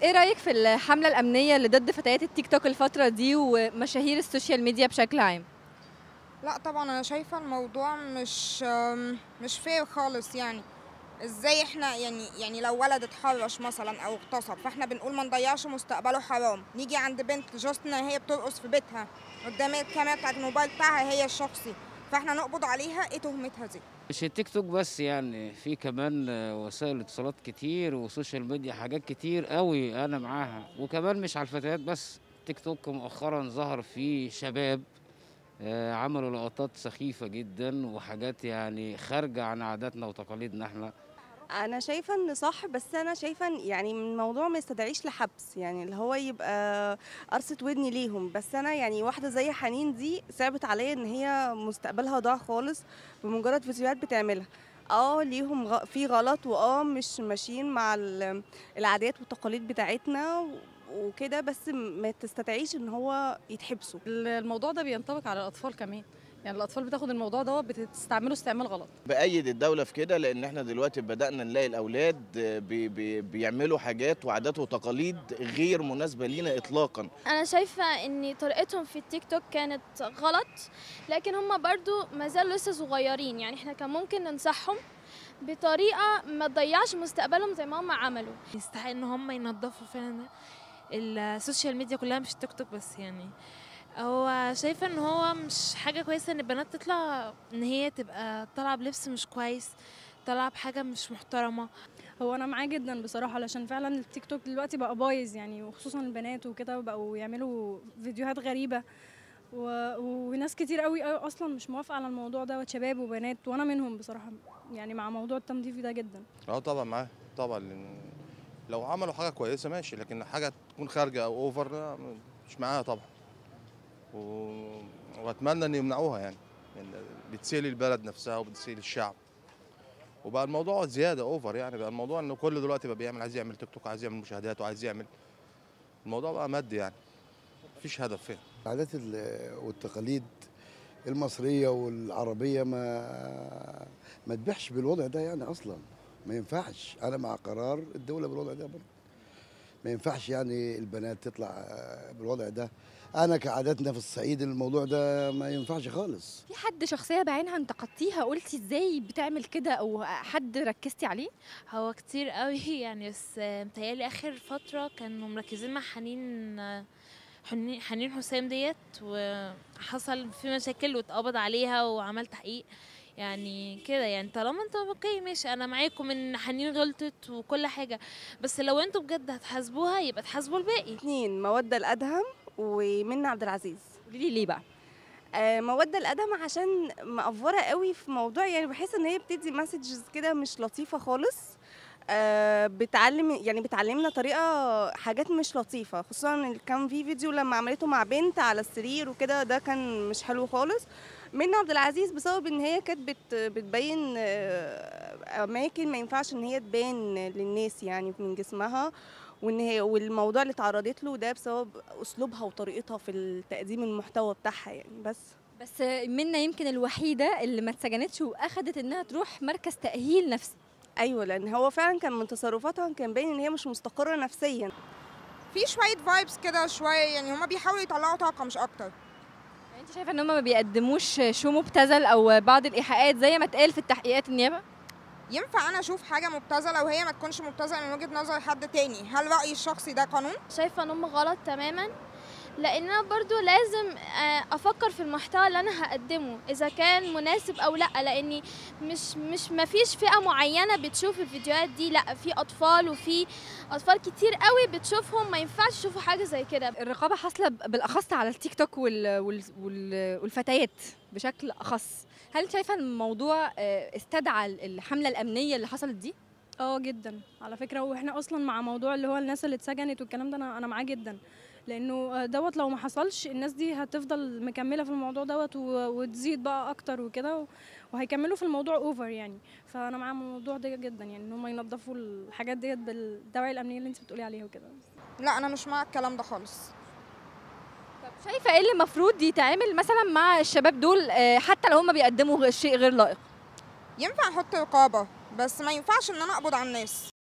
ايه رأيك في الحملة الأمنية اللي ضد فتيات التيك توك الفترة دي ومشاهير السوشيال ميديا بشكل عام؟ لا طبعا انا شايفه الموضوع مش فير خالص يعني. ازاي احنا يعني لو ولد اتحرش مثلا او اغتصب فاحنا بنقول ما نضيعش مستقبله، حرام نيجي عند بنت جاست ان هي بترقص في بيتها قدام الكاميرا بتاعت الموبايل بتاعها هي الشخصي فاحنا نقبض عليها؟ ايه تهمتها دي؟ مش التيك توك بس، يعني في كمان وسائل اتصالات كتير وسوشيال ميديا، حاجات كتير قوي انا معاها. وكمان مش على الفتيات بس، تيك توك مؤخرا ظهر فيه شباب عملوا لقطات سخيفة جدا وحاجات يعني خارجة عن عاداتنا وتقاليدنا احنا. انا شايفه ان صح، بس انا شايفه يعني الموضوع ما يستدعيش لحبس، يعني اللي هو يبقى قرصة ودني ليهم. بس انا يعني واحده زي حنين دي صعبت عليا ان هي مستقبلها ضاع خالص بمجرد فيديوهات بتعملها. ليهم في غلط، مش ماشيين مع العادات والتقاليد بتاعتنا وكده، بس ما تستدعيش ان هو يتحبسوا. الموضوع ده بينطبق على الأطفال كمان، يعني الأطفال بتاخد الموضوع ده بتستعمله استعمال غلط. بأيد الدولة في كده، لأن احنا دلوقتي بدأنا نلاقي الأولاد بيعملوا حاجات وعادات وتقاليد غير مناسبة لينا إطلاقا. أنا شايفة إن طريقتهم في التيك توك كانت غلط، لكن هم برضو ما زالوا لسه صغيرين، يعني احنا كان ممكن ننصحهم بطريقة ما تضيعش مستقبلهم زي ما هم عملوا. يستحق إن هم ينظفوا فعلا السوشيال ميديا كلها، مش التيك توك بس. يعني هو شايفة ان هو مش حاجة كويسة ان البنات تطلع ان هي تبقى طالعة بلبس مش كويس، طالعة بحاجة مش محترمة. هو انا معاه جدا بصراحه، علشان فعلا التيك توك دلوقتي بقى بايظ يعني، وخصوصا البنات وكده بقوا يعملوا فيديوهات غريبه وناس كتير قوي اصلا مش موافقه على الموضوع ده، شباب وبنات، وانا منهم بصراحه، يعني مع موضوع التنظيف ده جدا. طبعا معاه طبعا، لأن لو عملوا حاجه كويسه ماشي، لكن حاجه تكون خارجه او اوفر مش معاها طبعا. واتمنى ان يمنعوها يعني بتسيل البلد نفسها وبتسيل الشعب، وبقى الموضوع زياده اوفر. يعني بقى الموضوع ان كل دلوقتي بقى بيعمل، عايز يعمل تيك توك، عايز يعمل مشاهدات، وعايز يعمل، الموضوع بقى مادي يعني، مفيش هدف فيها. العادات والتقاليد المصريه والعربيه ما تبيحش بالوضع ده يعني، اصلا ما ينفعش. انا مع قرار الدوله بالوضع ده برضه، ما ينفعش يعني البنات تطلع بالوضع ده. انا كعاداتنا في الصعيد الموضوع ده ما ينفعش خالص. في حد شخصية بعينها انتقدتيها قلتي ازاي بتعمل كده، او حد ركزتي عليه؟ هو كتير قوي يعني، بس متهيألي آخر فترة كانوا مركزين مع حنين حسام ديت، وحصل في مشاكل واتقبض عليها وعمل تحقيق يعني كده. يعني طالما انتوا اوكي ماشي، انا معاكم ان حنين غلطت وكل حاجه، بس لو انتوا بجد هتحاسبوها يبقى تحاسبوا الباقي. 2 مودة الأدهم ومنى عبد العزيز. قولي لي ليه بقى؟ مودة الأدهم عشان مقفرة قوي في موضوع، يعني بحس ان هي بتدي مسجز كده مش لطيفة خالص. بتعلمنا طريقه حاجات مش لطيفه، خصوصا كان في فيديو لما عملته مع بنت على السرير وكده، ده كان مش حلو خالص. منى عبد العزيز بسبب ان هي كانت بتبين اماكن ما ينفعش ان هي تبان للناس يعني من جسمها، والموضوع اللي تعرضت له ده بسبب اسلوبها وطريقتها في تقديم المحتوى بتاعها يعني. بس منى يمكن الوحيدة اللي ما اتسجنتش واخدت انها تروح مركز تأهيل نفسي. ايوه، لان هو فعلا كان من تصرفاتها كان باين ان هي مش مستقره نفسيا. في شويه فايبس كده شويه، يعني هما بيحاولوا يطلعوا طاقه مش اكتر. يعني انت شايفه ان هم ما بيقدموش شو مبتذل او بعض الايحاءات زي ما اتقال في التحقيقات النيابه؟ ينفع انا اشوف حاجه مبتذله وهي ما تكونش مبتذله من وجهه نظر حد تاني؟ هل رايي الشخصي ده قانون؟ شايفة ان هم غلط تماما، لان انا برضو لازم افكر في المحتوى اللي انا هقدمه اذا كان مناسب او لا، لاني مش مفيش فئة معينة بتشوف الفيديوهات دي، لا في اطفال وفي اطفال كتير قوي بتشوفهم، ما ينفعش يشوفوا حاجة زي كده. الرقابه حاصله بالاخص على التيك توك والفتيات بشكل اخص. هل شايفه الموضوع استدعى الحمله الامنيه اللي حصلت دي؟ جدا على فكره، واحنا اصلا مع موضوع اللي هو الناس اللي اتسجنت والكلام ده، انا معاه جدا، لانه لو ما حصلش الناس دي هتفضل مكمله في الموضوع وتزيد بقى اكتر وكده، وهيكملوا في الموضوع اوفر يعني. فانا مع الموضوع ده جدا، يعني ان هم ينظفوا الحاجات ديت بالدواعي الامنيه اللي انت بتقولي عليها وكده. لا انا مش مع الكلام ده خالص. طب شايفه ايه اللي المفروض يتعمل مثلا مع الشباب دول حتى لو هم بيقدموا شيء غير لائق؟ ينفع احط رقابه، بس ما ينفعش ان انا اقبض على الناس.